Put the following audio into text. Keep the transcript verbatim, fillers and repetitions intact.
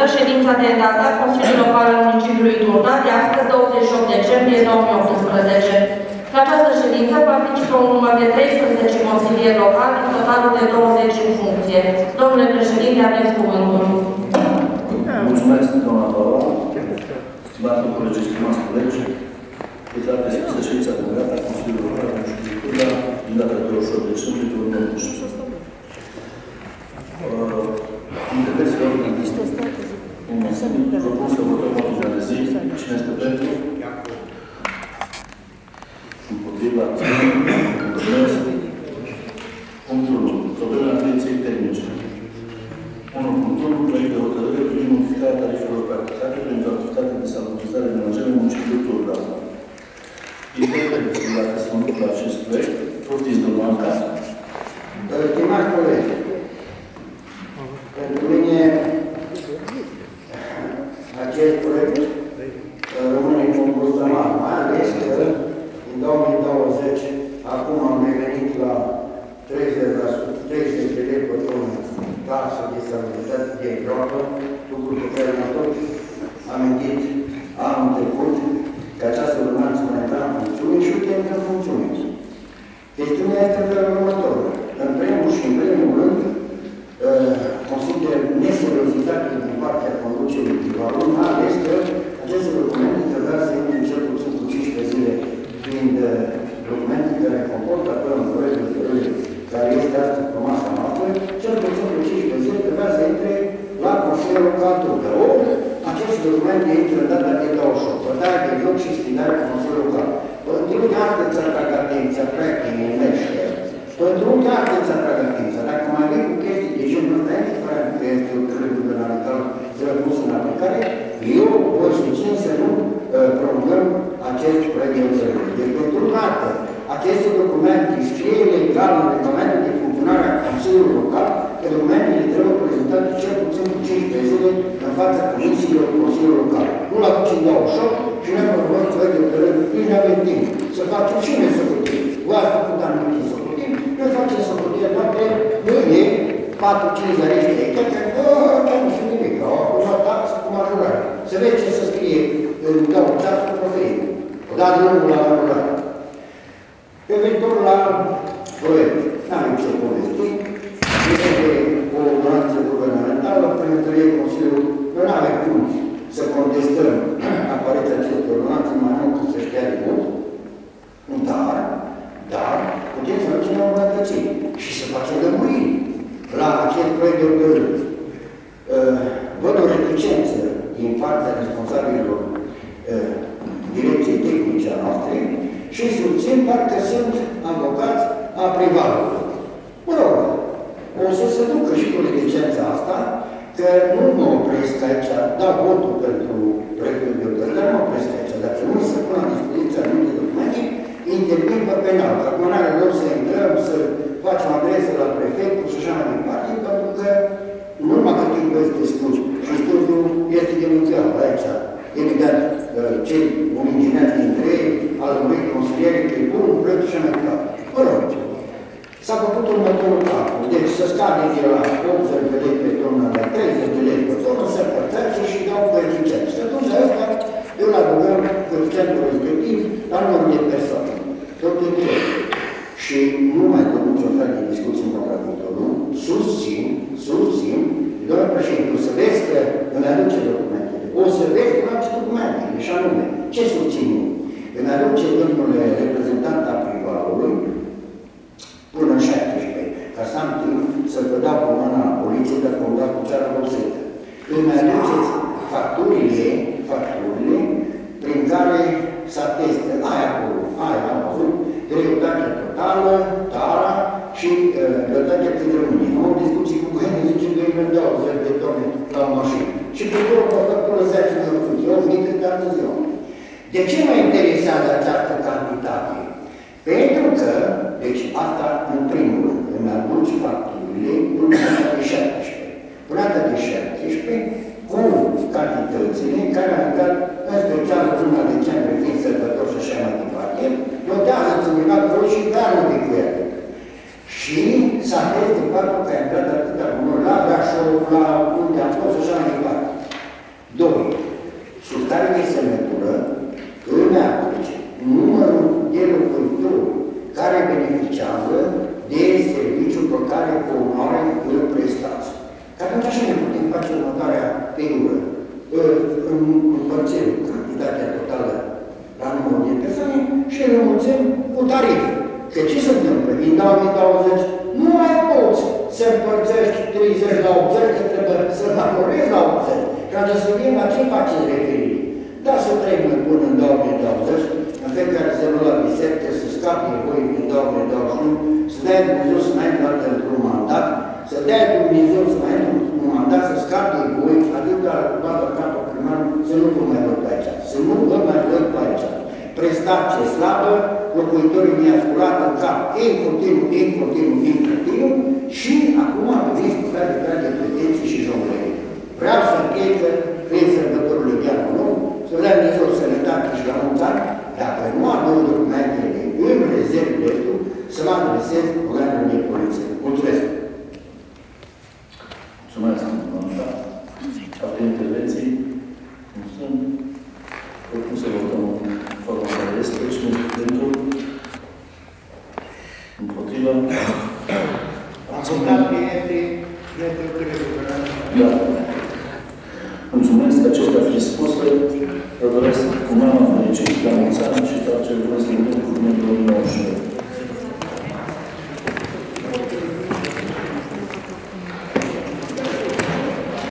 deschisă ședința de data a Consiliului Local al Municipiului Turda de astăzi, douăzeci și opt decembrie două mii optsprezece. La această ședință participă un număr de treisprezece consilieri locali, în totalul de douăzeci în funcție. Domnule președinte, aveți cuvântul. Mulțumesc, doamna Paula. Stimate colegi, stimați colegi, declar deschisă ședința de data a Consiliului Local al Municipiului Turda din data de douăzeci și opt decembrie două mii optsprezece. Intervenții de ordine de zi. Propun să votăm ordinea de zi. Cine este pentru? Împotriva. Mulțumesc. Punctul unu. Problema pieței termice. unu punct unu. Proiect de hotărâre privind modificarea tarifelor practicate pentru activitatea de salubrizare de menajere în municipiul Turda. Intervenții dacă se întâmplă acest proiect, poftiți domnul Anca. Stimați colegi, pentru mine acest proiect rămâne compostamat, mai ales că în două mii douăzeci acum am revenit la treizeci de lei pe tonă taxă de stabilitate de groapă, lucru pe care am tot amintit anul trecut că această urmanță mai intra în funcțiune și uite încă în funcțiune. Chestiunea este în felul următor. În primul și în primul rând, consider neseriozitatea din partea conducerii privalului, mai ales că aceste documente trebuia să intre cel puțin cu cincisprezece zile, fiind documente care comportă acolo în proiectul de hotărâre care este astăzi pe masa noastră, cel puțin cu cincisprezece zile trebuia să intre la Consiliul Local Turda. Ori, aceste documente intră în data de douăzeci și opt, votarea de loc și schimbarea Consiliului Local. Pentru de astăzi să atrag atenția, practic, în mește, pentru de astăzi să atrag atenția, dacă mai vin cu chestii de genul ăsta, indiferent că este o hotărâre guvernamentală să le pus în aplicare, eu voi susțin să nu uh, promulgăm acest proiect de hotărâre. Deci, pentru dată, aceste documente scrie legal în regulamentul de funcționare a Consiliului Local, că documentele trebuie prezentate cel puțin cu cincisprezece zile în fața Comisiilor Consiliului Local. Nu la ducem douăzeci și opt și noi promovăm proiect de hotărâre, nici nu avem timp să facem și noi socotim. Voi ați făcut anumite socotim, noi facem socotim toate mâine, patru cinci de aici de aici, că nu știu nimic, că au acum taxă cu majorare. Să vezi ce să scrie în două ceasuri cu profeie. O dat drumul la majorare. Referitor la proiect, n-am ce povesti, este o ordonanță guvernamentală, prin întâlnirea Consiliului, noi nu avem cum să contestăm aparența acestei ordonanțe, mai mult să știa de mult, dar, dar, putem să facem o îmbunătățire și să facem lămuriri la acest proiect de hotărâre. Văd o reticență din partea responsabililor direcției tehnice a noastre și susțin parcă sunt avocați a privatului. Mă rog, o să se ducă și cu reticența asta, că nu mă opresc aici, dau votul pentru proiectul de hotărâre, dar mă opresc aici. Dacă nu se pun la dispoziția anumite documente, intervin pe penal. Acum nu are rost să intrăm, să facem adresă la prefectul și așa mai departe, pentru că nu numai că timpul este scurs, și studiul este denunțiat aici. Evident, cei un inginer dintre ei, al unui consilier, că e bun, proiectul și așa mai departe. Mă rog, s-a făcut următorul calcul. Deci să scade de la optzeci de lei pe tonă la treizeci de lei pe tonă, să părțește și dau coeficient. Și atunci asta, eu la adăugăm coeficientul respectiv la numărul de persoane. Tot de tot. Și nu mai dăm nicio fel de discuții în capitolul. Susțin, susțin, doamne președinte, o să vezi că îmi aduce documentele. O să vezi că îmi aduce documentele. Și anume, ce susțin? Îmi aduce domnule reprezentant al privalului până în șaptesprezece, ca să am timp să-l dau cu mâna poliției, dacă îmi dau cu ceara vopsită. Îmi aduceți facturile, facturile, prin care s-atestă aia acolo, aia am văzut, greutatea totală, tara și greutatea cât rămâne. Am o discuție cu gândul, zice că îi douăzeci de tone la o mașină. Și pe acolo, pe factură zece de răfut. Eu am mică toată ziua. De ce mă interesează această cantitate? Pentru că, deci asta în primul rând, îmi aduci facturile până data de șaptesprezece. Până data de șaptesprezece, cu cantitățile care am dat, în special luna decembrie, fiind sărbători și așa mai departe, notează țineva vreo și pe anul de cuiat. Și s-a atest de faptul că a intrat atâta bunuri la Brașov, la unde am fost și așa mai departe. care de semnătură îmi aduce numărul de locuitori care beneficiază de serviciul pe care comunare îl prestați. Că atunci așa ne putem face următoarea figură. Împărțim cantitatea totală la numărul de persoane și îl înmulțim cu tarif. Că ce se întâmplă? Din două mii douăzeci nu mai poți să împărțești treizeci la optzeci, că trebuie să majorezi la optzeci. Ca să vedem la ce faceți referire. Da, să trăim până în două mii douăzeci, în fiecare zi la biserică, să scape voi în două mii douăzeci și unu, să dea Dumnezeu să mai intră într-un mandat, să dea Dumnezeu să mai intră într-un mandat, să scape voi, atâta toată capul primar, să nu vă mai văd pe aici, să nu vă mai văd pe aici. Prestație slabă, locuitorii mi-a scurat în cap, în continuu, în continuu, în continuu, și acum am venit cu care de de pretenții și jonglării. Vreau să închei că prin sărbătorile de anul nou, să vrea Dumnezeu sănătate și la mulți ani, dacă nu am două documentele în rezervă dreptul, să mă adresez organelor de poliție. Mulțumesc! Mulțumesc, domnul.